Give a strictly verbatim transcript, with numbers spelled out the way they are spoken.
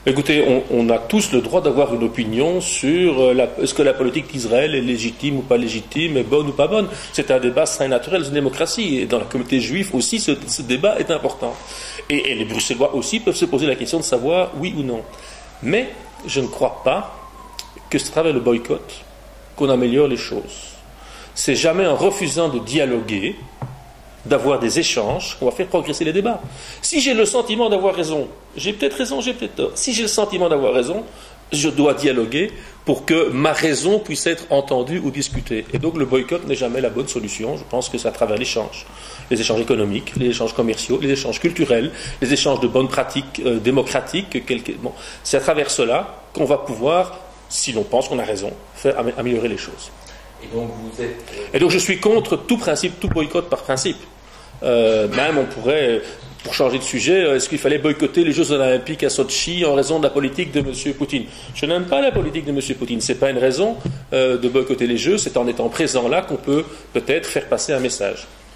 Écoutez, on, on a tous le droit d'avoir une opinion sur la, est-ce que la politique d'Israël est légitime ou pas légitime, est bonne ou pas bonne. C'est un débat sain et naturel, c'est une démocratie. Et dans la communauté juive aussi, ce, ce débat est important. Et, et les Bruxellois aussi peuvent se poser la question de savoir oui ou non. Mais je ne crois pas que c'est à travers le boycott qu'on améliore les choses. C'est jamais en refusant de dialoguer, d'avoir des échanges, qu'on va faire progresser les débats. Si j'ai le sentiment d'avoir raison, j'ai peut-être raison, j'ai peut-être tort. Si j'ai le sentiment d'avoir raison, je dois dialoguer pour que ma raison puisse être entendue ou discutée. Et donc le boycott n'est jamais la bonne solution. Je pense que c'est à travers l'échange. Les échanges économiques, les échanges commerciaux, les échanges culturels, les échanges de bonnes pratiques euh, démocratiques. Quelque... Bon, c'est à travers cela qu'on va pouvoir, si l'on pense qu'on a raison, faire améliorer les choses. Et donc vous êtes... Et donc je suis contre tout principe, tout boycott par principe. Euh, même on pourrait, pour changer de sujet, est-ce qu'il fallait boycotter les Jeux Olympiques à Sochi en raison de la politique de M. Poutine? Je n'aime pas la politique de M. Poutine. Ce n'est pas une raison euh, de boycotter les Jeux, c'est en étant présent là qu'on peut peut-être faire passer un message.